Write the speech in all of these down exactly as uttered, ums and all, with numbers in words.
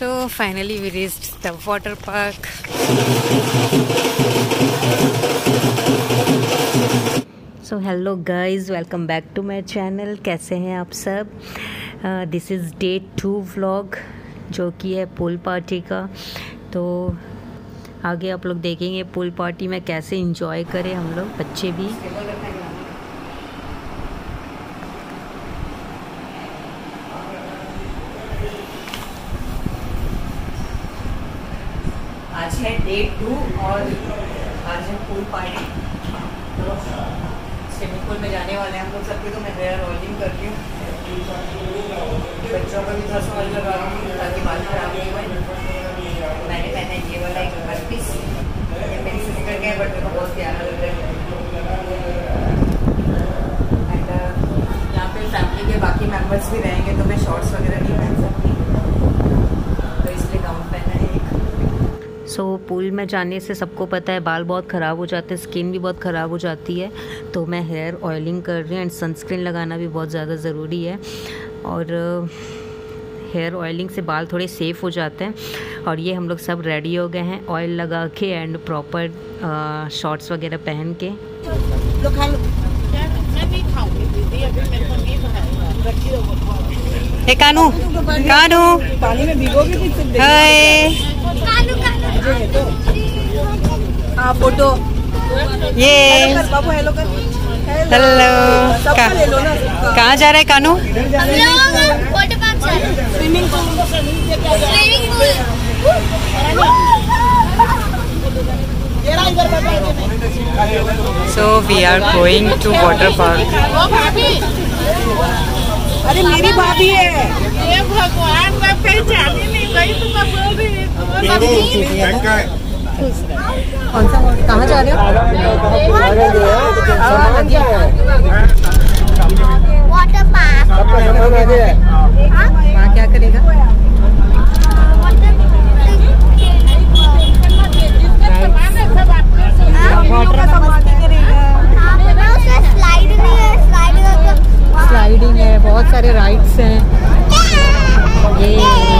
So finally we reached the water park. So hello guys, welcome back to my channel. कैसे हैं आप सब? This is day two vlog जो कि है पूल पार्टी का। तो आगे आप लोग देखेंगे पूल पार्टी में कैसे इंजॉय करें हम लोग, बच्चे भी। आज है डे टू और आज है पूल पार्टी। तो स्विमिंग पूल में जाने वाले हैं हम लोग सबके। तो मैं हेयर ऑयलिंग कर रही हूँ, बच्चों को भी थोड़ा सा ऑयल लगा रही हूँ ताकि बाल खराब नहीं हुए। मैंने पहना ये वाला एक वन पीस, ये मेरी सिस्टर का है बट मेरे को बहुत प्यारा लग रहा है। एंड यहाँ पे फैमिली के बाकी मेम्बर्स भी रहेंगे तो मैं शॉर्ट्स वगैरह नहीं पहन सकती, तो इसलिए गाउन पहना है एक। सो so, पूल में जाने से सबको पता है बाल बहुत ख़राब हो जाते हैं, स्किन भी बहुत ख़राब हो जाती है। तो मैं हेयर ऑयलिंग कर रही हूँ एंड सनस्क्रीन लगाना भी बहुत ज़्यादा ज़रूरी है। और हेयर ऑयलिंग से बाल थोड़े सेफ़ हो जाते हैं। और ये हम लोग सब रेडी हो गए हैं ऑयल लगा के एंड प्रॉपर शॉर्ट्स वगैरह पहन के। हे कानू, कानू पानी में भिगोगे। हाय हाँ फोटो ये हेलो हेलो। कहाँ जा रहा है Kanu? Swimming so we are going to water park. अरे मेरी भाभी है। ये भगवान मैं पहचान ही नहीं गई, तो मैं बोल रही हूँ। कौन सा? कहाँ जा रहे हो? Water park. वहाँ क्या करेगा? स्लाइडिंग है, बहुत सारे राइड्स हैं। ये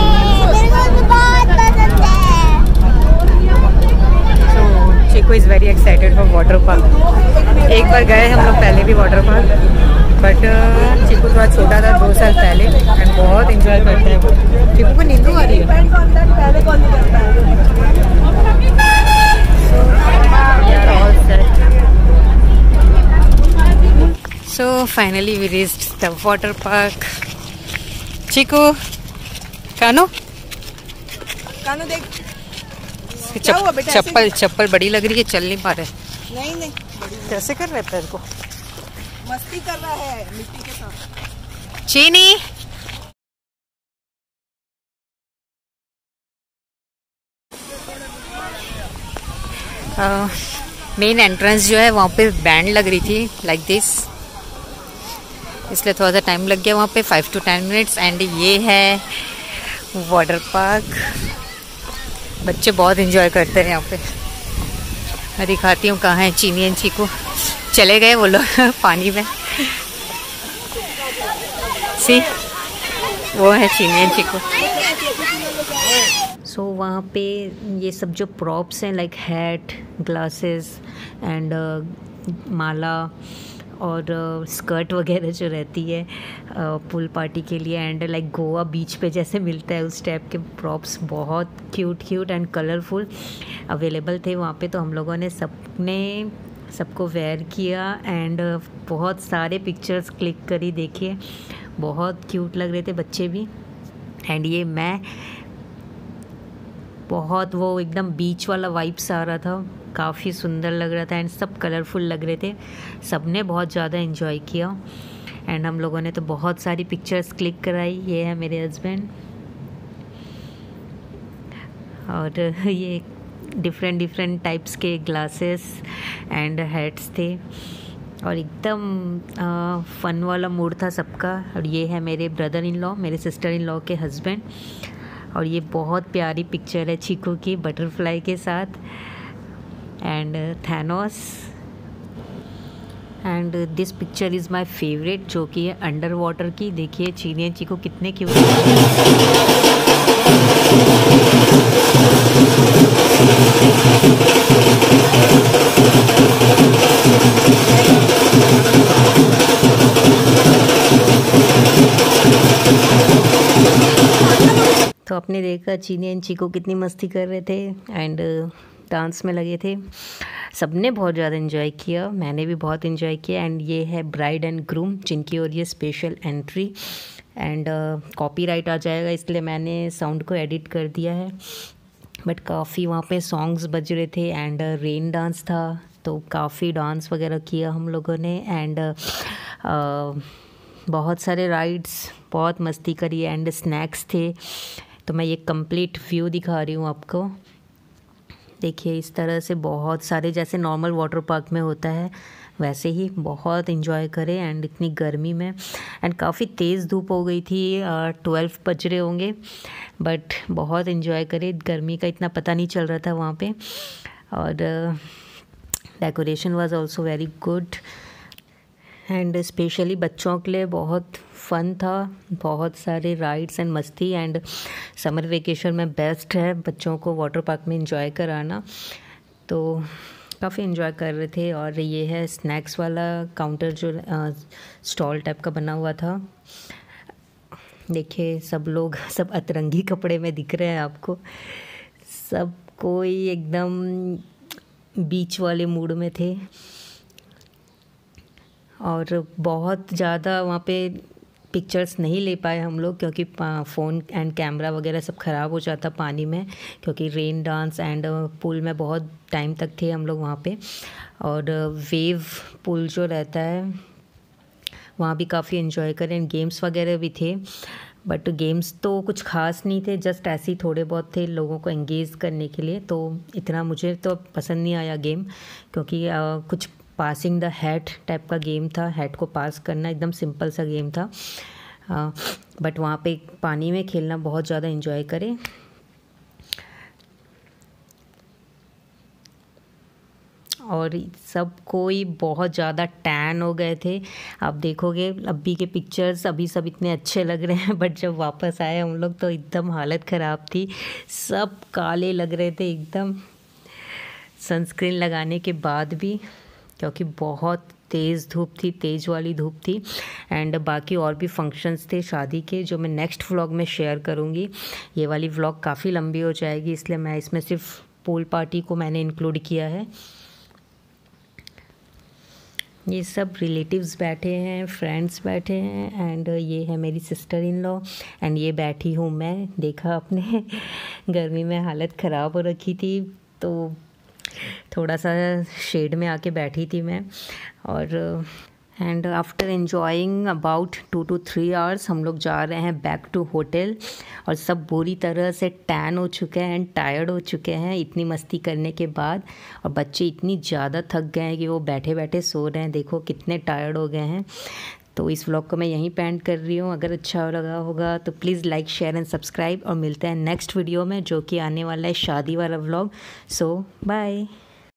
Chiku is very excited for water park. एक बार गए हम लोग पहले भी वाटर पार्क, बट चिकू थोड़ा छोटा था दो साल पहले एंड बहुत इंजॉय करते हैं वो। चिकू को नींद आ रही है। So finally we reached the water park. Chikoo, कानू, कानू देख चप, चप्पल चप्पल बड़ी लग रही है, चल नहीं पा रहे। नहीं नहीं कैसे कर रहे हैं पैर को? मस्ती कर रहा है मिट्टी के साथ। चीनी मेन एंट्रेंस जो है वहाँ पे बैंड लग रही थी लाइक दिस, इसलिए थोड़ा सा टाइम लग गया वहाँ पे, five to ten minutes. And ये है वाटर पार्क। बच्चे बहुत एंजॉय करते हैं यहाँ पे। मैं दिखाती हूँ कहाँ है चीनी एंड चीकू। चले गए वो लोग पानी में। सी वो है चीनी एंड चीकू। सो so, वहाँ पे ये सब जो प्रॉप्स हैं लाइक हैट, ग्लासेस एंड माला और स्कर्ट वगैरह जो रहती है पूल पार्टी के लिए, एंड लाइक गोवा बीच पे जैसे मिलता है उस टाइप के प्रॉप्स बहुत cute cute and colourful available थे वहाँ पे। तो हम लोगों ने सबने सबको वेयर किया एंड बहुत सारे पिक्चर्स क्लिक करी। देखिए बहुत क्यूट लग रहे थे बच्चे भी। एंड ये मैं बहुत वो एकदम बीच वाला वाइब्स आ रहा था, काफ़ी सुंदर लग रहा था एंड सब कलरफुल लग रहे थे। सबने बहुत ज़्यादा एंजॉय किया एंड हम लोगों ने तो बहुत सारी पिक्चर्स क्लिक कराई। ये है मेरे हस्बैंड और ये डिफरेंट डिफरेंट टाइप्स के ग्लासेस एंड हैट्स थे और एकदम फ़न वाला मूड था सबका। और ये है मेरे ब्रदर इन लॉ, मेरे सिस्टर इन लॉ के हस्बैंड। और ये बहुत प्यारी पिक्चर है चीकू की बटरफ्लाई के साथ and Thanos. And this picture is my favourite जो कि है अंडर वाटर की। देखिए चीनी चीकू कितने क्यूट। तो आपने देखा चीनी एंड चीकू कितनी मस्ती कर रहे थे एंड डांस में लगे थे। सबने बहुत ज़्यादा इन्जॉय किया, मैंने भी बहुत इन्जॉय किया। एंड ये है ब्राइड एंड ग्रूम जिनकी और ये स्पेशल एंट्री। एंड कॉपीराइट आ जाएगा इसलिए मैंने साउंड को एडिट कर दिया है। बट काफ़ी वहाँ पे सॉन्ग्स बज रहे थे एंड रेन डांस था, तो काफ़ी डांस वगैरह किया हम लोगों ने। एंड बहुत सारे राइड्स, बहुत मस्ती करी एंड स्नैक्स थे। तो मैं ये कंप्लीट व्यू दिखा रही हूँ आपको। देखिए इस तरह से बहुत सारे, जैसे नॉर्मल वाटर पार्क में होता है वैसे ही बहुत इन्जॉय करें। एंड इतनी गर्मी में, एंड काफ़ी तेज़ धूप हो गई थी, ट्वेल्व बज रहे होंगे, बट बहुत इन्जॉय करें। गर्मी का इतना पता नहीं चल रहा था वहाँ पे। और decoration was also very good and specially बच्चों के लिए बहुत फ़न था। बहुत सारे राइड्स एंड मस्ती। एंड समर वेकेशन में बेस्ट है बच्चों को वाटर पार्क में इंजॉय कराना, तो काफ़ी इन्जॉय कर रहे थे। और ये है स्नैक्स वाला काउंटर जो स्टॉल टाइप का बना हुआ था। देखिए सब लोग सब अतरंगी कपड़े में दिख रहे हैं आपको। सब कोई एकदम बीच वाले मूड में थे। और बहुत ज़्यादा वहाँ पे पिक्चर्स नहीं ले पाए हम लोग, क्योंकि फ़ोन एंड कैमरा वगैरह सब ख़राब हो जाता पानी में, क्योंकि रेन डांस एंड पूल में बहुत टाइम तक थे हम लोग वहाँ पे। और वेव पूल जो रहता है वहाँ भी काफ़ी इन्जॉय करें। गेम्स वगैरह भी थे, बट गेम्स तो कुछ ख़ास नहीं थे, जस्ट ऐसे ही थोड़े बहुत थे लोगों को एंगेज करने के लिए। तो इतना मुझे तो पसंद नहीं आया गेम, क्योंकि आ, कुछ पासिंग द हैट टाइप का गेम था। हैट को पास करना, एकदम सिंपल सा गेम था। बट वहाँ पे पानी में खेलना बहुत ज़्यादा इन्जॉय करें। और सब कोई बहुत ज़्यादा टैन हो गए थे। आप देखोगे अभी के पिक्चर्स, अभी सब इतने अच्छे लग रहे हैं, बट जब वापस आए हम लोग तो एकदम हालत ख़राब थी। सब काले लग रहे थे एकदम, सनस्क्रीन लगाने के बाद भी, क्योंकि बहुत तेज़ धूप थी, तेज़ वाली धूप थी। एंड बाकी और भी फंक्शंस थे शादी के, जो मैं नेक्स्ट व्लॉग में शेयर करूँगी। ये वाली व्लॉग काफ़ी लंबी हो जाएगी, इसलिए मैं इसमें सिर्फ पूल पार्टी को मैंने इंक्लूड किया है। ये सब रिलेटिव्स बैठे हैं, फ्रेंड्स बैठे हैं। एंड ये है मेरी सिस्टर इन लॉ एंड ये बैठी हूँ मैं। देखा आपने गर्मी में हालत ख़राब हो रखी थी, तो थोड़ा सा शेड में आके बैठी थी मैं। और and after enjoying about two two three hours हम लोग जा रहे हैं बैक टू होटल। और सब बुरी तरह से टैन हो चुके हैं एंड टायर्ड हो चुके हैं इतनी मस्ती करने के बाद। और बच्चे इतनी ज़्यादा थक गए हैं कि वो बैठे बैठे सो रहे हैं। देखो कितने टायर्ड हो गए हैं। तो इस व्लॉग को मैं यहीं पेंड कर रही हूँ। अगर अच्छा लगा होगा तो please like, share and subscribe. और मिलते हैं नेक्स्ट वीडियो में, जो कि आने वाला है शादी वाला व्लॉग। सो बाय।